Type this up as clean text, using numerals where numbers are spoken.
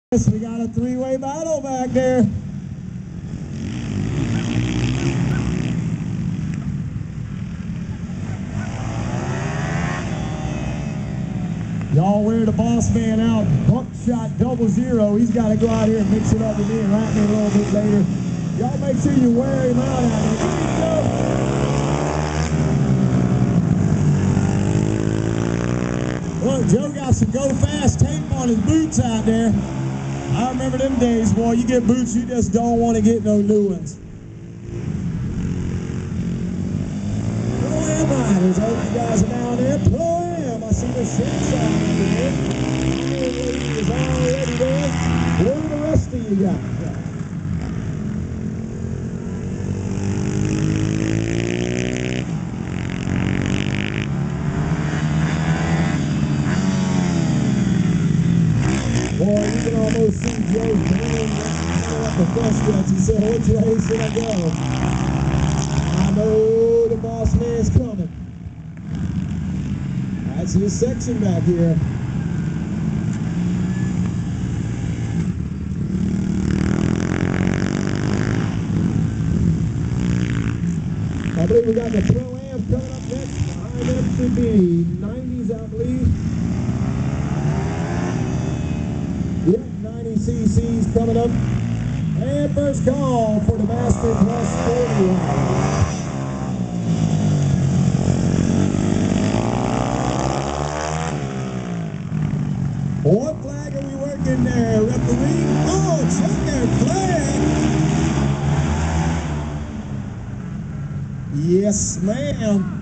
We got a three-way battle back there. Y'all wear the boss man out. Buckshot 00. He's got to go out here and mix it up with me and rap me a little bit later. Y'all make sure you wear him out out there. Look, Joe got some go fast tape on his boots out there. I remember them days, boy. You get boots, you just don't want to get no new ones. Pro-Am riders, I hope you guys are down there. Pro-Am, I see the shirts out there. The lady is already there. Where are the rest of you got? Boy, you can almost see Joe's brain coming up the front stretch. He said, which way should I go? I know the boss man's coming. That's his section back here. I believe we got the Pro-Am coming up next. Behind them should be 90s, I believe. Yep, 90 cc's coming up. And first call for the Master Plus 40. What flag are we working there, referee? Oh, check their flag. Yes, ma'am.